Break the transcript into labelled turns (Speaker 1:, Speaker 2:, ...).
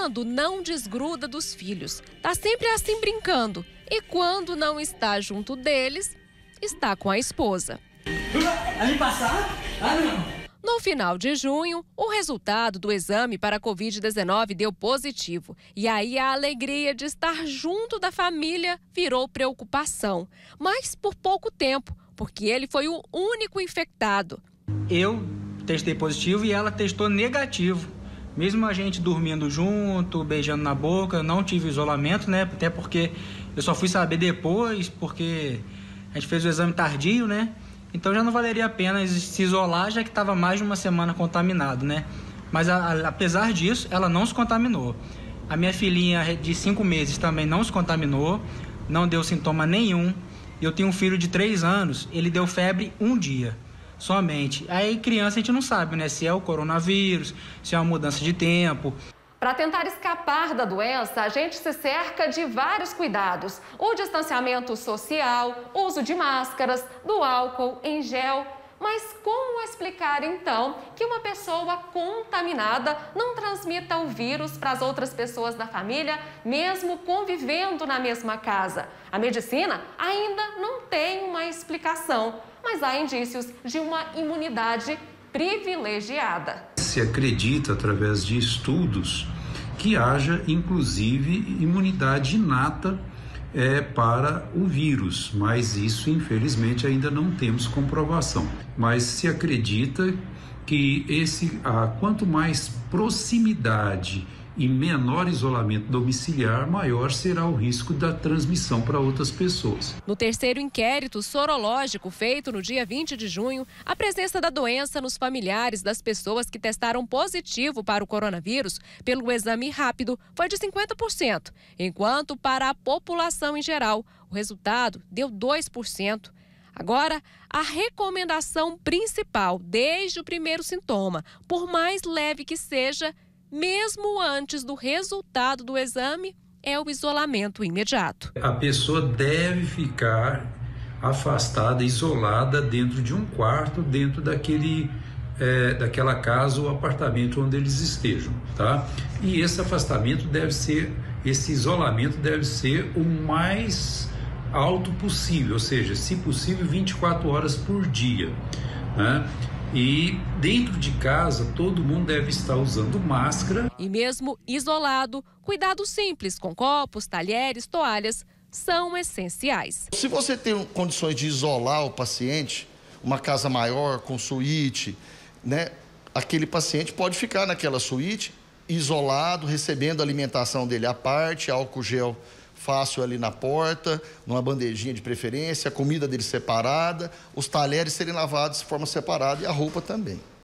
Speaker 1: Fernando não desgruda dos filhos, tá sempre assim brincando. E quando não está junto deles, está com a esposa.
Speaker 2: Vai me passar? Ah, não.
Speaker 1: No final de junho, o resultado do exame para a Covid-19 deu positivo. E aí a alegria de estar junto da família virou preocupação. Mas por pouco tempo, porque ele foi o único infectado.
Speaker 3: Eu testei positivo e ela testou negativo. Mesmo a gente dormindo junto, beijando na boca, não tive isolamento, né? Até porque eu só fui saber depois, porque a gente fez o exame tardio, né? Então já não valeria a pena se isolar, já que estava mais de uma semana contaminado, né? Mas apesar disso, ela não se contaminou. A minha filhinha de 5 meses também não se contaminou, não deu sintoma nenhum. Eu tenho um filho de 3 anos, ele deu febre um dia, somente. Aí criança a gente não sabe, né? Se é o coronavírus, se é uma mudança de tempo.
Speaker 1: Para tentar escapar da doença, a gente se cerca de vários cuidados. O distanciamento social, o uso de máscaras, do álcool em gel. Mas como explicar, então, que uma pessoa contaminada não transmita o vírus para as outras pessoas da família, mesmo convivendo na mesma casa? A medicina ainda não tem uma explicação, mas há indícios de uma imunidade privilegiada.
Speaker 4: Se acredita, através de estudos, que haja, inclusive, imunidade inata para o vírus, mas isso, infelizmente, ainda não temos comprovação. Mas se acredita que quanto mais proximidade e menor isolamento domiciliar, maior será o risco da transmissão para outras pessoas.
Speaker 1: No terceiro inquérito sorológico feito no dia 20 de junho, a presença da doença nos familiares das pessoas que testaram positivo para o coronavírus pelo exame rápido foi de 50%, enquanto para a população em geral o resultado deu 2%. Agora, a recomendação principal desde o primeiro sintoma, por mais leve que seja, mesmo antes do resultado do exame, é o isolamento imediato.
Speaker 4: A pessoa deve ficar afastada, isolada dentro de um quarto, dentro daquela casa ou apartamento onde eles estejam, tá? E esse isolamento deve ser o mais alto possível, ou seja, se possível 24 horas por dia, né? E dentro de casa, todo mundo deve estar usando máscara.
Speaker 1: E mesmo isolado, cuidados simples com copos, talheres, toalhas são essenciais.
Speaker 5: Se você tem condições de isolar o paciente, uma casa maior, com suíte, né? Aquele paciente pode ficar naquela suíte, isolado, recebendo a alimentação dele à parte, álcool gel fácil ali na porta, numa bandejinha de preferência, a comida dele separada, os talheres serem lavados de forma separada e a roupa também.